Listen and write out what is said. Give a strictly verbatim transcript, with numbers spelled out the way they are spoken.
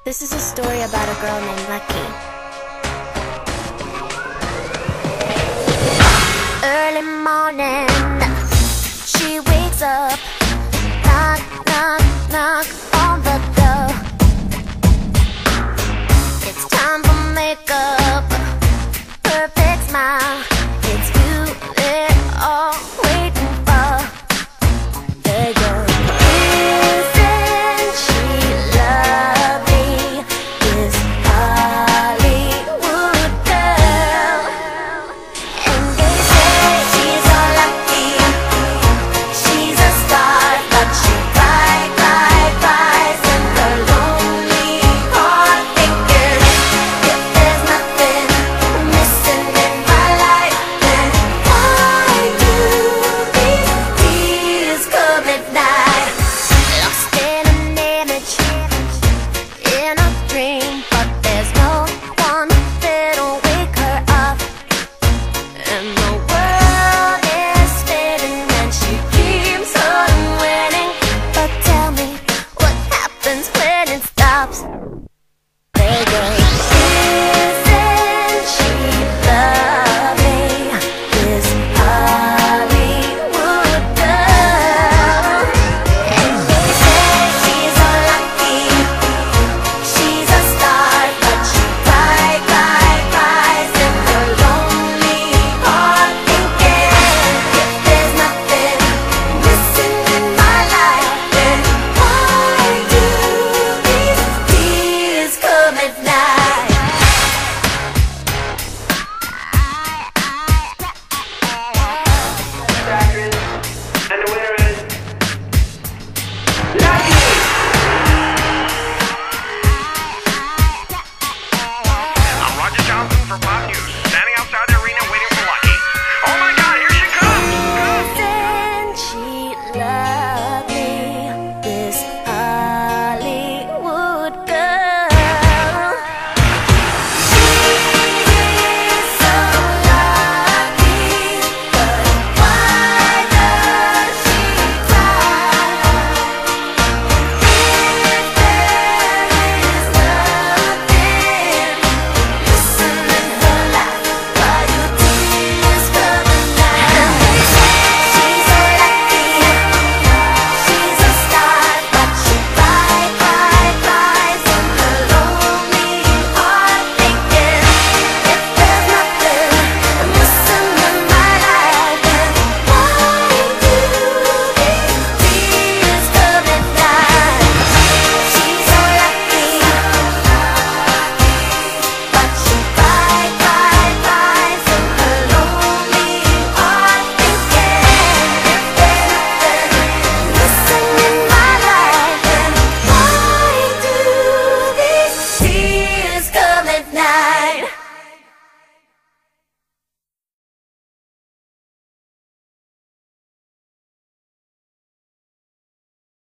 This is a story about a girl named Lucky. Early morning, she wakes up, knock, knock, knock on the door. It's time for makeup, perfect smile. It's you they're all waiting for. They go, isn't she lovely, this Hollywood girl? And they say she's all lucky, she's a star, but she cries, cries, cries in her lonely heart, thinking if there's nothing missing in my life, then why do these tears come at night?